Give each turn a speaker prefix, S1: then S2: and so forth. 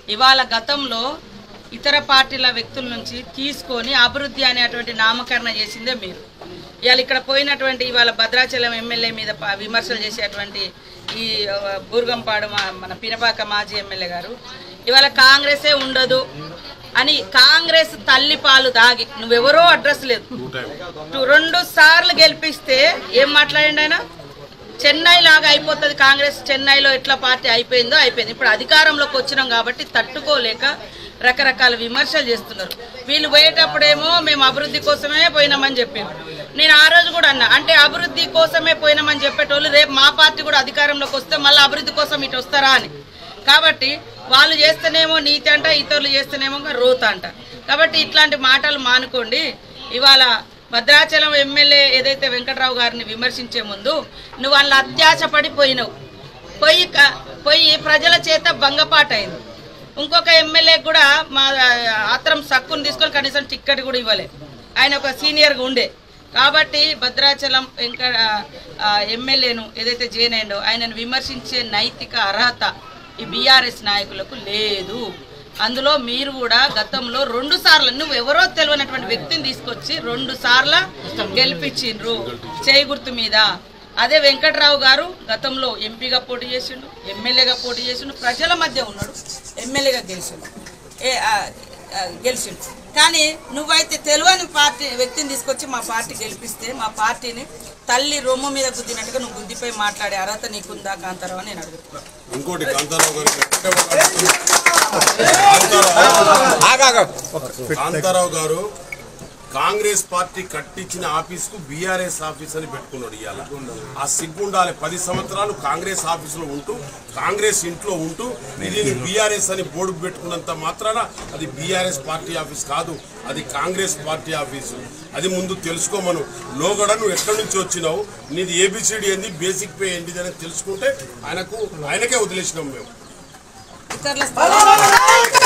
S1: ఇవాళ గతంలో ఇతర పార్టీల వ్యక్తుల నుంచి తీసుకొని అభివృద్ధి అనేటువంటి నామకరణ చేసిందే మీరు. ఇవాళ ఇక్కడ పోయినటువంటి ఇవాళ భద్రాచలం ఎమ్మెల్యే మీద విమర్శలు చేసేటువంటి ఈ బూర్గంపాడు మన పినపాక మాజీ ఎమ్మెల్యే గారు ఇవాళ కాంగ్రెసే ఉండదు అని కాంగ్రెస్ తల్లి పాలు దాగి నువ్వెవరో అడ్రస్ లేదు 2 సార్లు గెలిపిస్తే ఏం మాట్లాడండి ఆయన? చెన్నై లాగా అయిపోతుంది కాంగ్రెస్, చెన్నైలో ఎట్లా పార్టీ అయిపోయిందో అయిపోయింది. ఇప్పుడు అధికారంలోకి వచ్చినాం కాబట్టి తట్టుకోలేక రకరకాల విమర్శలు చేస్తున్నారు. వీళ్ళు పోయేటప్పుడేమో మేము అభివృద్ధి కోసమే పోయినామని చెప్పారు. నేను ఆ రోజు కూడా అన్నా, అంటే అభివృద్ధి కోసమే పోయినామని చెప్పేటోళ్ళు రేపు మా పార్టీ కూడా అధికారంలోకి వస్తే మళ్ళీ అభివృద్ధి కోసం ఇటు వస్తారా అని. కాబట్టి వాళ్ళు చేస్తేనేమో నీతి అంట, ఇతరులు చేస్తేనేమో రోత అంట. కాబట్టి ఇట్లాంటి మాటలు మానుకోండి. ఇవాళ భద్రాచలం ఎమ్మెల్యే ఏదైతే వెంకట్రావు గారిని విమర్శించే ముందు నువ్వు వాళ్ళ అత్యాశపడిపోయినావు, పోయి ప్రజల చేత భంగపాటు అయింది. ఇంకొక ఎమ్మెల్యే కూడా మా ఆత్రం సక్కును తీసుకొని కనీసం టిక్కెట్ కూడా ఇవ్వలే, ఆయన ఒక సీనియర్గా ఉండే. కాబట్టి భద్రాచలం ఎమ్మెల్యేను ఏదైతే జైనైండో ఆయనను విమర్శించే నైతిక అర్హత ఈ బీఆర్ఎస్ నాయకులకు లేదు. అందులో మీరు కూడా గతంలో 2 సార్లు నువ్వు ఎవరో తెలియనటువంటి వ్యక్తిని తీసుకొచ్చి 2 సార్లు గెలిపించిండ్రు చేయి గుర్తు మీద. అదే వెంకట్రావు గారు గతంలో ఎంపీగా పోటీ చేసిండు, ఎమ్మెల్యేగా పోటీ చేసిండు, ప్రజల మధ్య ఉన్నాడు, ఎమ్మెల్యేగా గెలిచిండు. కానీ నువ్వైతే తెలియని పార్టీ వ్యక్తిని తీసుకొచ్చి మా పార్టీ గెలిపిస్తే మా పార్టీని తల్లి రొమ్ము మీద గుద్దినట్టుగా నువ్వు గుద్దిపై మాట్లాడే అర్హత నీకుందా కాంతారావు అని నేను అడుగుతున్నాను.
S2: ఇంకోటి కాంతారావు గారు కాంగ్రెస్ పార్టీ కట్టించిన ఆఫీస్కు బీఆర్ఎస్ ఆఫీస్ అని పెట్టుకున్నాడు. ఇవాళ ఆ సిగ్గుండాలి. 10 సంవత్సరాలు కాంగ్రెస్ ఆఫీసులో ఉంటూ కాంగ్రెస్ ఇంట్లో ఉంటూ ఇది బీఆర్ఎస్ అని బోర్డు పెట్టుకున్నంత మాత్రాన అది బీఆర్ఎస్ పార్టీ ఆఫీస్ కాదు, అది కాంగ్రెస్ పార్టీ ఆఫీసు. అది ముందు తెలుసుకోమను. లోగడ నువ్వు ఎక్కడి నుంచి వచ్చినావు, నీది ఏబిసిడి ఏంది, బేసిక్ పే ఏంటిది అని తెలుసుకుంటే ఆయనకే వదిలేసినాం మేము.